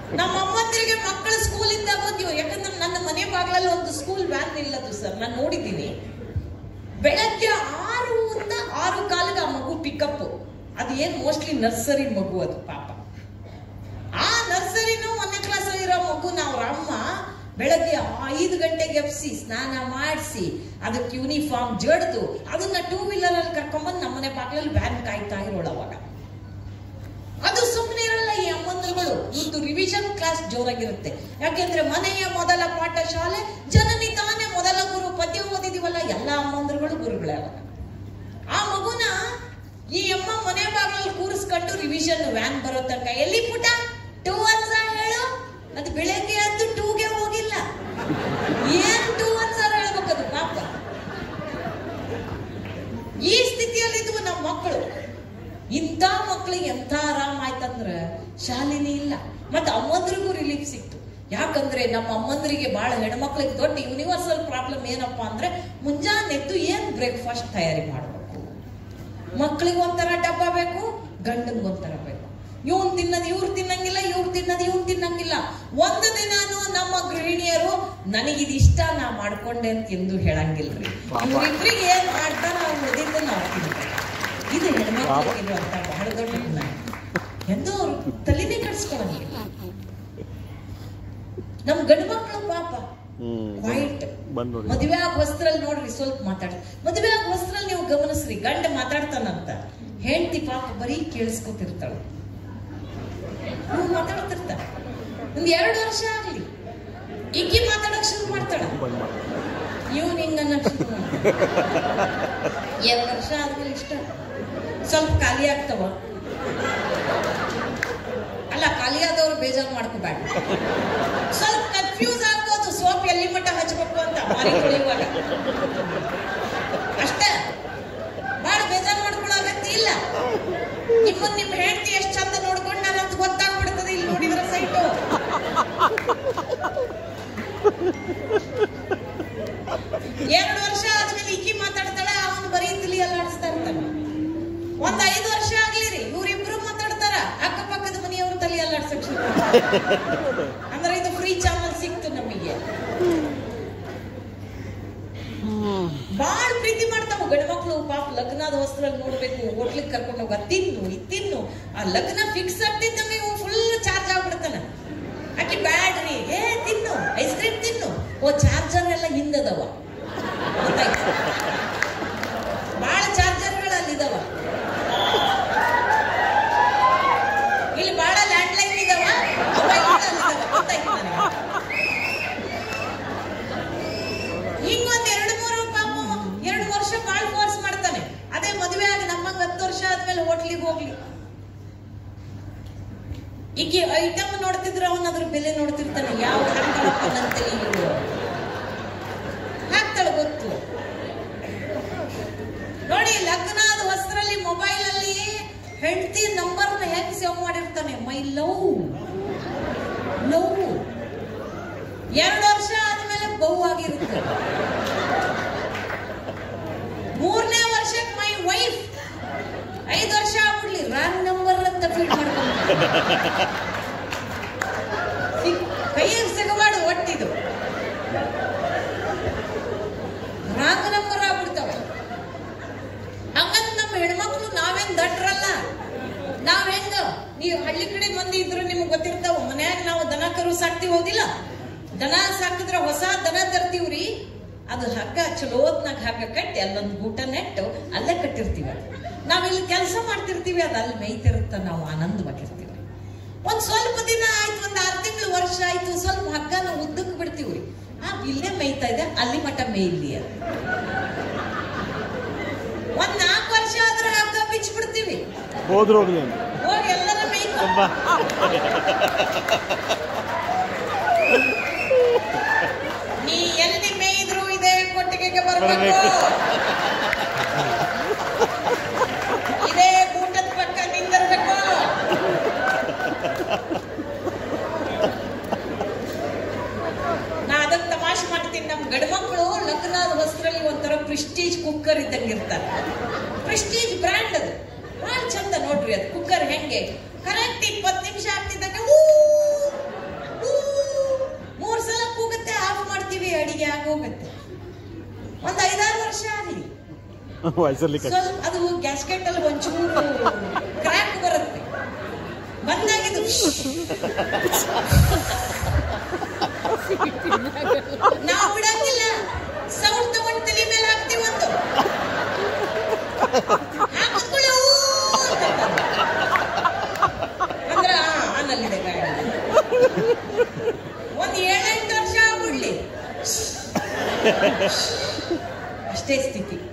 ನಮ್ಮ ಅಮ್ಮಂದಿರಿಗೆ ಮಕ್ಕಳು ಸ್ಕೂಲಿಂದ ಬಂದಿವು. ಯಾಕಂದ್ರೆ ನನ್ನ ಮನೆ ಬಾಗಿಲಲ್ಲಿ ಒಂದು ಸ್ಕೂಲ್ ವ್ಯಾನ್ ನಿಲ್ಲದು ಸರ್, ನಾನು ನೋಡಿದ್ದೀನಿ. ಬೆಳಗ್ಗೆ 6 ಇಂದ 6:15 ಆ ಮಗು ಪಿಕಪ್. ಅದು ಏನ್ ಮೋಸ್ಟ್ಲಿ ನರ್ಸರಿ ಮಗು ಅದು ಪಾಪ. ಆ ನರ್ಸರಿನೂ 1ನೇ ಕ್ಲಾಸ್ ಇರೋ ಮಗು ಅವ್ರ ಅಮ್ಮ ಬೆಳಗ್ಗೆ 5 ಗಂಟೆಗೆ ಎಬ್ಸಿ ಸ್ನಾನ ಮಾಡಿಸಿ ಅದಕ್ಕೆ ಯೂನಿಫಾರ್ಮ್ ಜಡ್ದು ಅದನ್ನ 2 ವೀಲರ್ ಅಲ್ಲಿ ಕರ್ಕೊಂಡ್ಬಂದು ನಮ್ಮನೆ ಬಾಗಿಲಲ್ಲಿ ವ್ಯಾನ್ ಕಾಯ್ತಾ ಇರೋಳು ಅವಾಗ. ಅದು ಸುಮ್ಮನೆ ಇರಲ್ಲ ಈ ಅಮ್ಮಂದಿರುಗಳು. ಇದು ರಿವಿಷನ್ ಕ್ಲಾಸ್ ಜೋರಾಗಿರುತ್ತೆ. ಯಾಕೆಂದ್ರೆ ಮನೆಯ ಮೊದಲ ಪಾಠ ಶಾಲೆ, ಜನನಿ ತಾನೇ ಮೊದಲ ಗುರು. ಪದ್ಯ ಓದಿದೀವಲ್ಲ, ಎಲ್ಲಾ ಅಮ್ಮಂದಿರುಗಳು ಗುರುಗಳೇ ಅವಾಗ. ಆ ಮಗುನ ಈ ಅಮ್ಮ ಮನೆ ಬಾಗಿಲಲ್ಲಿ ಕೂರಿಸ್ಕೊಂಡು ರಿವಿಷನ್ ವ್ಯಾನ್ ಬರೋ ತನಕ, ಎಲ್ಲಿ ಪುಟ 2 ಅನ್ಸ ಹೇಳು. ಅದು ಬೆಳಗ್ಗೆ ಎದ್ದು 2ಗೆ ಹೋಗಿಲ್ಲ. ಏನ್ 2 ಅನ್ಸರ್ ಹೇಳ್ಬೇಕದು ಪಾಪ. ಈ ಸ್ಥಿತಿಯಲ್ಲಿದ್ವು ನಮ್ಮ ಮಕ್ಕಳು. ಇಂಥ ಮಕ್ಳಿಗೆ ಎಂತ ಆರಾಮ ಆಯ್ತಂದ್ರ ಶಾಲೆನೇ ಇಲ್ಲ. ಮತ್ತೆ ಅಮ್ಮಂದ್ರಿಗೂ ರಿಲೀಫ್ ಸಿಕ್ತು. ಯಾಕಂದ್ರೆ ನಮ್ಮ ಅಮ್ಮಂದ್ರಿಗೆ ಬಹಳ ಹೆಣ್ಮಕ್ಳಿಗೆ ದೊಡ್ಡ ಯೂನಿವರ್ಸಲ್ ಪ್ರಾಬ್ಲಮ್ ಏನಪ್ಪಾ ಅಂದ್ರೆ, ಮುಂಜಾನೆ ಎದ್ದು ಏನ್ ಬ್ರೇಕ್ಫಾಸ್ಟ್ ತಯಾರಿ ಮಾಡ್ಬೇಕು. ಮಕ್ಳಿಗೆ ಒಂಥರ ಡಬ್ಬ ಬೇಕು, ಗಂಡನ್ಗೊಂಥರ ಬೇಕು. ಇವನ್ ತಿನ್ನೋದು ಇವ್ರು ತಿನ್ನಂಗಿಲ್ಲ, ಇವ್ರು ತಿನ್ನೋದು ಇವ್ನು ತಿನ್ನಂಗಿಲ್ಲ. ಒಂದು ದಿನಾನು ನಮ್ಮ ಗೃಹಿಣಿಯರು ನನಗಿದ್ ಇಷ್ಟ ನಾ ಮಾಡ್ಕೊಂಡೆ ಅಂತ ಎಂದು ಹೇಳಂಗಿಲ್ರಿ. ಇವ್ರಿಬ್ರಿಗೆ ಏನ್ ಮಾಡ್ತಾರ ಅವ್ರು ಉಳಿದಿದ್ದ ನಾವು ತಿನ್ಬೇಕು. ಇದು ಹೆಣ್ಮಕ್ಳಿಗಿರುವಂತ ಬಹಳ ದೊಡ್ಡ ಗುಣ. ಎಂದು ಅವ್ರು ತಲೆನೇ ಕಟ್ಸ್ಕೊಳಂಗಿಲ್ಲ. ನಮ್ ಗಂಡು ಮಕ್ಕಳು ಪಾಪ ವೈಟ್ ಮದುವೆ ಆಗ ವಸ್ತ್ರಲ್ಲಿ ನೋಡ್ರಿ, ಸ್ವಲ್ಪ ಮಾತಾಡ್ರಿ. ಮದುವೆ ಆಗ ವಸ್ತ್ರಲ್ಲಿ ನೀವು ಗಮನಿಸ್ರಿ, ಗಂಡ ಮಾತಾಡ್ತಾನಂತ, ಹೆಂಡತಿ ಪಾಪ ಬರೀ ಕೇಳಿಸ್ಕೊತಿರ್ತಾಳ, ಮಾತಾಡ್ತಿರ್ತಾಳ. ಒಂದ್ 2 ವರ್ಷ ಆಗ್ಲಿ ಈಕಿ ಮಾತಾಡಕ್ ಶುರು ಮಾಡ್ತಾಳ, ಇವ್ನ ಹಿಂಗನ್ನ ಶುರು ಮಾಡ್ತಾಳ. 2 ವರ್ಷ ಆದ್ಮೇಲೆ ಇಷ್ಟ ಸ್ವಲ್ಪ ಖಾಲಿ ಆಗ್ತವ. ಅಲ್ಲ, ಖಾಲಿ ಆದವ್ರು ಬೇಜಾರು ಮಾಡ್ಕೋಬೇಡ. ಸ್ವಲ್ಪ ಕನ್ಫ್ಯೂಸ್ ಆಗ್ಬೋದು, ಸೋಪ್ ಎಲ್ಲಿ ಮಟ್ಟ ಹಚ್ಬೇಕು ಅಂತ ಮಾರಿ ತೊಳೆಯುವಾಗ ಅಷ್ಟೇ. ಬಾಳ ಬೇಜಾರು ಮಾಡ್ಕೊಳ್ಳೋ ಅಗತ್ಯ ಇಲ್ಲ. ನಿಮ್ಮ ಹೆಂಡತಿ ಎಷ್ಟು ಚಂದ ನೋಡ್ಕೊಂಡು ನಾನಂತ ಗೊತ್ತಾಗ್ಬಿಡ್ತದೆ ಇಲ್ಲಿ ನೋಡಿದ್ರೆ ಸೈಟು. ಎರಡು ವರ್ಷ ಆದ್ಮೇಲೆ ಈಕಿ ಮಾತಾಡ್ತಾಳ, ಅವನು ಬರೀ ತಿಳಿ ಅಲ್ಲಾಡಿಸ್ತಾ ಇರ್ತಾನೆ. ಒಂದ್ 5 ವರ್ಷ ಆಗ್ಲಿರಿ, ಇವ್ರಿಬ್ರು ಮಾತಾಡ್ತಾರ, ಅಕ್ಕಪಕ್ಕದ ಮನೆಯವರು ತಲೆ ಅಲ್ಲಾಡ್ಸಕ್ ಶುರು. ಅಂದ್ರೆ ಇದು ಫ್ರೀ ಚಾನಲ್ ಸಿಕ್ತು ನಮಗೆ. ಬಾಳ ಪ್ರೀತಿ ಮಾಡ್ತಾವ ಗಂಡ್ಮಕ್ಳು ಪಾಪ. ಲಗ್ನದ ವಸ್ತ್ರಲ್ಲಿ ನೋಡ್ಬೇಕು, ಹೋಟ್ಲಿಗೆ ಕರ್ಕೊಂಡು ಹೋಗ, ತಿನ್ನು ಇತ್ತಿನ್ನು. ಆ ಲಗ್ನ ಫಿಕ್ಸ್ ಆಗ್ತಿದ್ದಂಗೆ ಇವ್ ಫುಲ್ ಚಾರ್ಜ್ ಆಗ್ಬಿಡ್ತಾನ. ಆಕಿ ಬ್ಯಾಡ್ರಿ, ತಿನ್ನು ಐಸ್ ಕ್ರೀಮ್ ತಿನ್ನು. ಓ ಚಾರ್ಜರ್ ಎಲ್ಲ ಹಿಂದದವ, ಗೊತ್ತಾಯ್ತು. ಬಾಳ ಚಾರ್ಜರ್ಗಳು ಅಲ್ಲಿದವ. ಇಲ್ಲಿ ಬಾಳ ಲ್ಯಾಂಡ್ ಲೈನ್ ಇದಾವ, ಗೊತ್ತಾಯ್ತು ನನಗೆ. ಹಿಂಗೊಂದ್ 2-3 ಪಾಪ 2 ವರ್ಷ ಬಾಳ್ ಫೋರ್ಸ್ ಮಾಡ್ತಾನೆ. ಅದೇ ಮದುವೆ ಆಗಿ ನಮ್ಮಂಗ 10 ವರ್ಷ ಆದ್ಮೇಲೆ ಹೋಟ್ಲಿಗೆ ಹೋಗ್ಲಿ, ಈಗ ಐಟಮ್ ನೋಡ್ತಿದ್ರೆ ಅವನ್ ಅದ್ರ ಬೆಲೆ ನೋಡ್ತಿರ್ತಾನೆ. ಯಾವ ಹಾಕ್ತಾಳಪ್ಪನಂತೆ ಇವರು ಹಾಕ್ತಾಳ ಗೊತ್ತು ನೋಡಿ. ಲಗ್ನದ ವಸ್ತ್ರಲ್ಲಿ ಮೊಬೈಲ್ ಅಲ್ಲಿ ಹೆಂಡತಿ ನಂಬರ್ನ ಹೆಂಗ್ ಸೇವ್ ಮಾಡಿರ್ತಾನೆ. ಮೈ ಲವ್ 2 ವರ್ಷ ಆದ್ಮೇಲೆ ಬಹು ಆಗಿರುತ್ತೆ. 3ನೇ ವರ್ಷಕ್ಕೆ ಮೈ ವೈಫ್. 5 ವರ್ಷ ಆಗ್ಬಿಡ್ಲಿ, ರಾಂಗ್ ನಂಬರ್ ಅಂತ ಫೀಡ್ ಮಾಡ್ಕೊಂಡು ಕೈಯಾಗ ಸಿಗಬಾರ್ದು. ಒಟ್ಟಿದು ರಾಂಗ್ ನಂಬರ್ ಆಗ್ಬಿಡ್ತಾವೆ. ಹಂಗಂತ ನಮ್ಮ ಹೆಣ್ಮಕ್ಳು ನಾವೇನ್ ದಟ್ರಲ್ಲ. ನಾವ್ ಹೆಂಗ, ನೀವು ಹಳ್ಳಿ ಕಡೆ ಮಂದಿ ಇದ್ರು ನಿಮ್ಗೆ ಗೊತ್ತಿರ್ತಾವ. ಮನ್ಯಾಗ ನಾವು ದನ ಕರು ಸಾಕ್ತಿವಿ, ಹೋದಿಲ್ಲ? ದನ ಸಾಕಿದ್ರ ಹೊಸ ದನ ತರ್ತೀವ್ರಿ. ಅದು ಹಗ್ಗ ಚಲೋತ್ನಾಗ ಹಗ್ಗ ಕಟ್ಟಿ ಅಲ್ಲೊಂದು ಗೂಟ ನೆಟ್ಟು ಅಲ್ಲೇ ಕಟ್ಟಿರ್ತೀವಿ. ನಾವಿಲ್ಲಿ ಕೆಲಸ ಮಾಡ್ತಿರ್ತೀವಿ, ಅದು ಅಲ್ಲಿ ಮೇಯ್ತಿರುತ್ತ, ನಾವು ಆನಂದವಾಗಿರ್ತೀವಿ. ಒಂದ್ ಸ್ವಲ್ಪ ದಿನ ಆಯ್ತು, ಒಂದ್ 6 ತಿಂಗಳು ವರ್ಷ ಆಯ್ತು, ಸ್ವಲ್ಪ ಹಗ್ಗನ ಉದ್ದಕ್ಕೆ ಬಿಡ್ತೀವ್ರಿ. ಇಲ್ಲೇ ಮೇಯ್ತಾ ಇದೆ, ಅಲ್ಲಿ ಮಟ್ಟ ಮೇಯ್ಲಿ ಅದು. ಒಂದ್ 4 ವರ್ಷ ಆದ್ರೆ ಹಗ್ಗ ಬಿಚ್ಚಿ ಬಿಡ್ತೀವಿ, ಹೋಗಿ ಎಲ್ಲರ ಮೇಯ್ಕೊ. ನೀ ಎಲ್ಲಿ ಮೇಯ್ದ್ರು ಇದೇ ಕೊಟ್ಟಿಗೆಗೆ ಬರ್ಬೇಕು, ಇದೇ ಗೂಟದ ಪಕ್ಕ ನಿಂದಿರ್ಬೇಕು. ನಾ ಅದನ್ನ ತಮಾಷೆ ಮಾಡ್ತೀನಿ. ನಮ್ ಗಂಡ್ಮಕ್ಳು ಲಗ್ನದ ವಸ್ತ್ರಲ್ಲಿ ಒಂಥರ ಪ್ರೆಸ್ಟೀಜ್ ಕುಕ್ಕರ್ ಇದ್ದಂಗೆ ಇರ್ತಾರೆ. ಪ್ರೆಸ್ಟೀಜ್ ಬ್ರ್ಯಾಂಡ್ ಅದು, ಬಹಳ ಚಂದ ನೋಡ್ರಿ. ಅದು ಕುಕ್ಕರ್ ಹೆಂಗೆ ಕರೆಕ್ಟ್ 20 ನಿಮಿಷ ಆಗ್ತಿದ್ದಂಗೆ ಸ್ವಲ್ಪ ಅದು ಗ್ಯಾಸ್ಕೆಟ್ ಅಲ್ಲಿ ಒಂಚೂರು ಕ್ರ್ಯಾಕ್ ಬರುತ್ತೆ, ಬಂದಾಗಿದ್ದು ನಾವು ಬಿಡಂಗಿಲ್ಲ, ಸೌಂಡ್ ತಗೊಂಡು ತಲೆ ಮೇಲೆ ಹಾಕ್ತೀವಿ. ಒಂದು ಹಾಕಿದ್ಕೊಳ್ಳೆ ಅಂದ್ರ ಅನ್ನಲ್ಲಿದೆ ಗಾಡಿ. ಒಂದು 7-8 ವರ್ಷ ಆಗ್ಬಿಡ್ಲಿ, ಅಷ್ಟೇ ಸ್ಥಿತಿ.